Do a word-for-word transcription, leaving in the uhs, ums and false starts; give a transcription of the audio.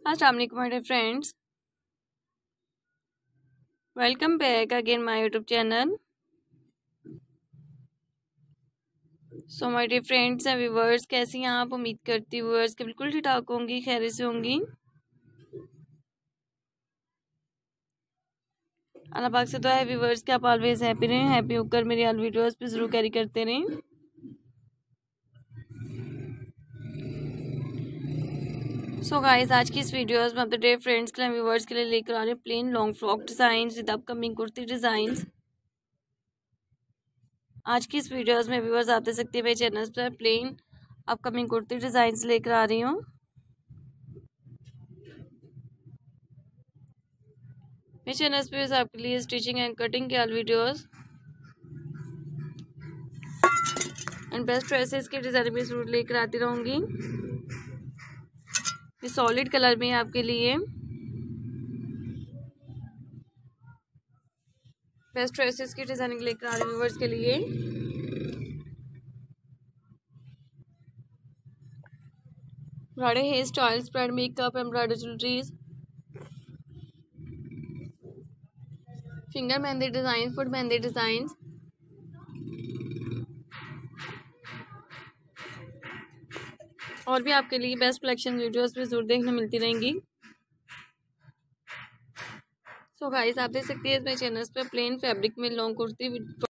अस्सलाम वालेकुम my dear friends, welcome back again my YouTube channel. So my dear friends and viewers, कैसी हैं आप? उम्मीद करती हूँ व्यूअर्स के बिल्कुल ठीक ठाक होंगी, खैरियत से होंगी। अल्लाह पाक से दुआ है व्यूअर्स कि आप ऑलवेज हैप्पी रहें, हैप्पी होकर मेरी ऑल वीडियोस पे जरूर कैरी करते रहें। सो गाइस, आज की इस वीडियोस में अपने डेयर फ्रेंड्स के लिए व्यूअर्स के लिए लेकर आ रहे हैं plain long frock design with upcoming kurti design. आज की इस वीडियोस में व्यूअर्स आप देख सकते हैं मेरे चैनल पर प्लेन अपकमिंग कुर्ती डिजाइन लेकर आ रही हूँ। मेरे चैनल पे आपके लिए स्टिचिंग एंड कटिंग के all videos and best dresses के डिजाइन में सूट लेकर आती रहूंगी। ये सॉलिड कलर में है आपके लिए। बेस्ट ड्रेसेस की डिजाइनिंग लेकर आ रही हूँ व्यूअर्स के लिए। Bridal hair style, spread makeup, embroidery jewelleries, finger mehndi design, foot mehndi design, और भी आपके लिए बेस्ट कलेक्शन वीडियोस भी जरूर देखने मिलती रहेंगी। सो गाइस, आप देख सकती है मेरे चैनल पे प्लेन फैब्रिक में लॉन्ग कुर्ती